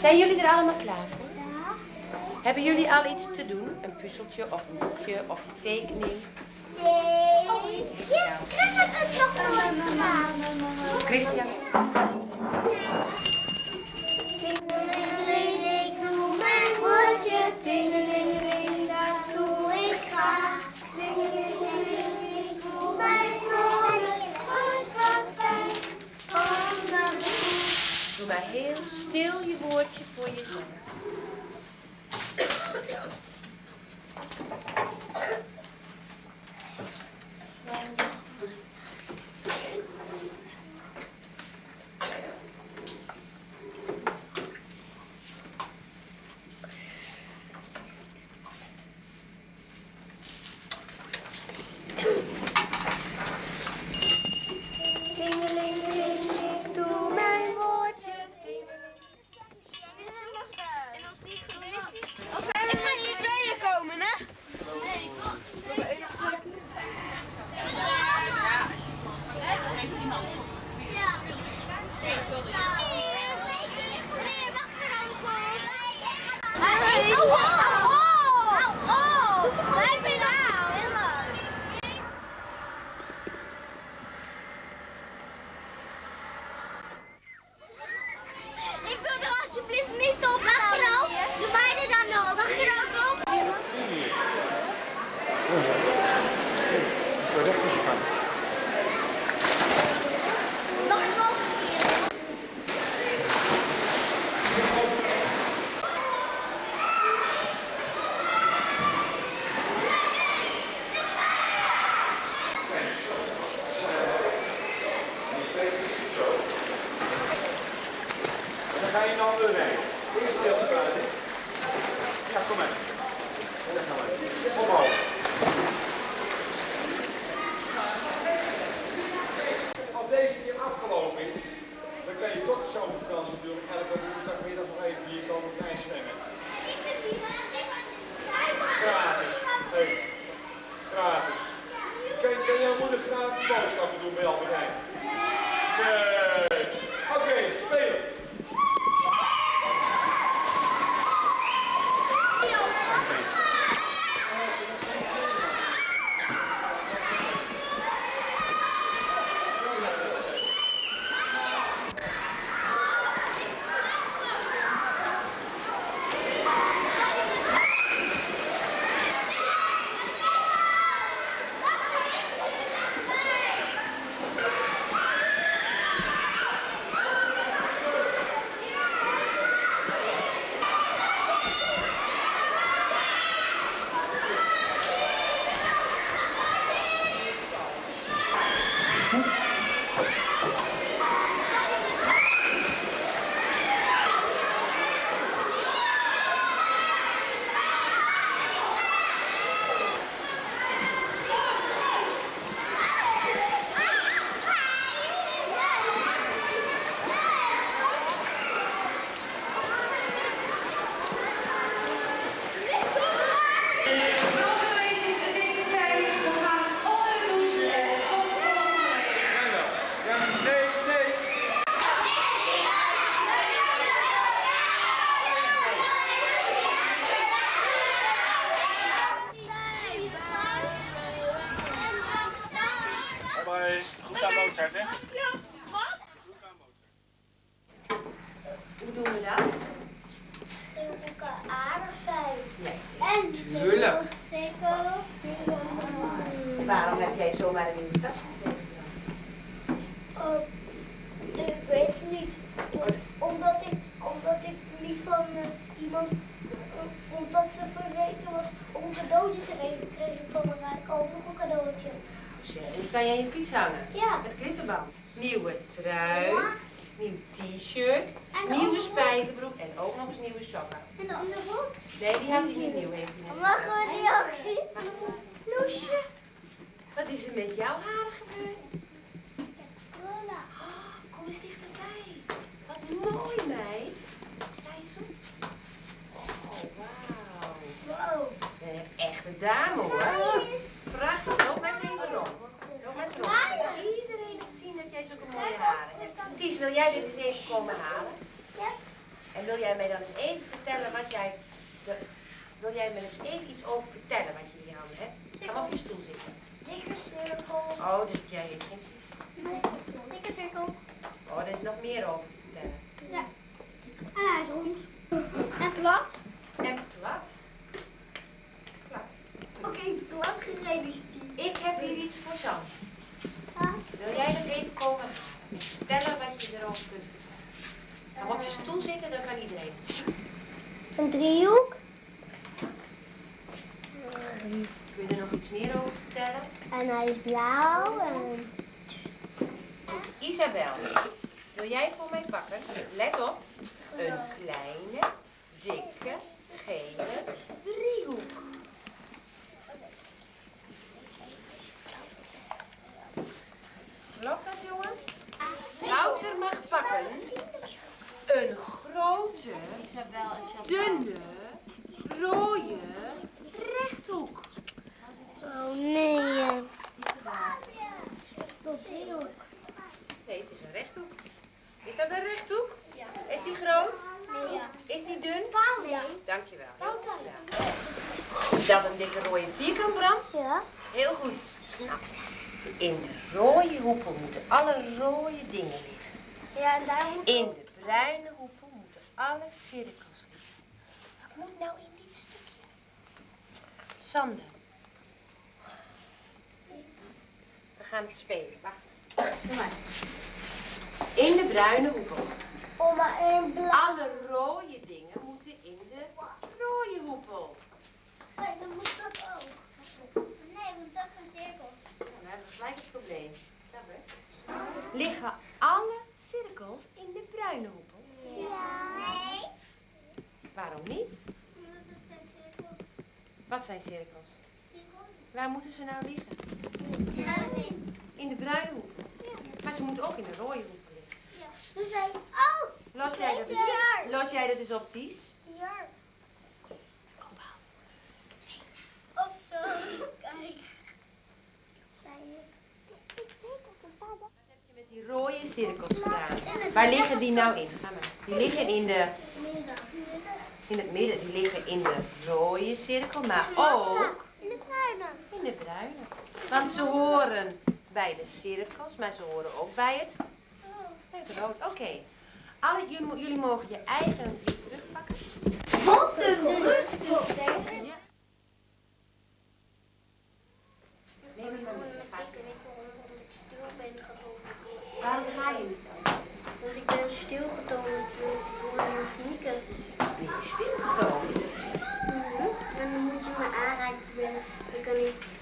Zijn jullie er allemaal klaar voor? Ja. Hebben jullie al iets te doen? Een puzzeltje of een boekje of je tekening? Nee. Ja, Chris heeft het nog nooit gedaan. Christian? Tingelingeling, ik doe mijn woordje. Tingelingeling, dat doe ik graag. Tingelingeling, ik doe mijn woordje. Alles wat fijn, kom naar me toe. Doe maar heel stil je woordje voor jezelf. Tingelingeling, ik doe mijn woordje. Ik ga niet in tweeën komen, hè? Nee, ik wil er alsjeblieft niet op. Achterover. Doe mij er dan nog. Achterover. Recht is gaan. Nog een keer. Dan ga je een andere weg. Eerst stilstaan. Ja, kom maar. Dan gaan we. Omhoog. Als deze keer afgelopen is, dan kan je tot de zomervakantie natuurlijk elke woensdagmiddag nog even hier komen klein zwemmen. Gratis. Hey. Gratis. Kan jouw moeder gratis boodschappen doen bij Albert Heijn? Nee. Oké, spelen. Goed aan Mozart, hè? Ja, wat? Goed aan Mozart. Hoe doen we dat? Die moeten aardig zijn. Ja, En tuurlijk. steken. Waarom heb jij zomaar in de tas getekend? Ik weet het niet. Omdat ik niet van iemand, omdat ze vergeten was om een cadeautje te geven, kreeg ik van mijn rijk ook nog een cadeautje. En die kan je aan je fiets hangen? Ja. Met klittenband. Nieuwe trui, Ja. nieuw t-shirt, En de nieuwe andere spijkerbroek en ook nog eens nieuwe sokken. En de andere broek? Nee, die had hij niet nieuw, heeft hij net Mag verteld. we die ook zien? Loesje. Wat is er met jouw haren gebeurd? Lola. Oh, kom eens dichterbij. Wat mooi, meid. Kijk eens op. Oh, wauw. Wow. Een echte dame, hoor. Prachtig. Loop maar eens even rond. Loop maar eens rond. Iedereen moet zien dat jij zulke mooie haren hebt. Ties, wil jij dit eens even komen halen? Ja. En wil jij mij dan eens even vertellen wat jij... Wil jij me eens even iets over vertellen wat je in je handen hebt? Ga maar op je stoel zitten. Dikke cirkel. Oh, dat jij heeft geen precies. Dikke cirkel. Oh, er is nog meer over te vertellen. Ja. En hij is rond. En plat. En plat. Plat. Oké, plat gereden is die. Ik heb hier iets voor Sam. Ja. Wil jij dat even komen halen? Vertellen wat je erover kunt vertellen. Ga maar op je stoel zitten, dan kan iedereen het zien. Een driehoek. Kun je er nog iets meer over vertellen? En hij is blauw. En... Isabel, wil jij voor mij pakken? Let op. Een kleine, dikke, gele driehoek. Klopt dat, jongens? Wouter mag pakken een grote, dunne, rode rechthoek. Oh nee. Nee, het is een rechthoek. Is dat een rechthoek? Ja. Is die groot? Ja. Is die dun? Ja. Dankjewel. Is dat een dikke rode vierkant, Bram? Ja. Heel goed. Nou, in de rode hoepel moeten alle rode dingen liggen. Ja, en daar moet... In de bruine hoepel moeten alle cirkels liggen. Wat moet nou in dit stukje? Sander. We gaan het spelen. Wacht. Doe maar. In de bruine hoepel. Oma, en blauw. Alle rode dingen moeten in de rode hoepel. Nee, dan moet dat ook. Nee, want dat is een cirkel. Nou, dan hebben we gelijk het probleem. Liggen alle cirkels in de bruine hoepel? Ja. Nee. Waarom niet? Omdat het zijn cirkels. Wat zijn cirkels? Waar moeten ze nou liggen? Ja. In de bruine hoepel. Maar ze moeten ook in de rode hoepel liggen. Ja. Dus hij... Oh! Los jij dat eens op, Ties? Ja. Of zo. Kijk. Ik weet dat een vader. Wat heb je met die rode cirkels gedaan? Waar liggen die nou in? Ga maar. Die liggen in het midden. Die liggen in de rode cirkel, maar ook In de bruine. in de bruine. Want ze horen bij de cirkels, maar ze horen ook bij het rood. Oké. Jullie mogen je eigen weer terugpakken. Wat een rustig zeg. Ja. Nee, maar waarom ga je niet dan? Want ik ben stilgetoond door Mieke. Ben je stilgetoond? En dan moet je me aanraken. Dan kan ik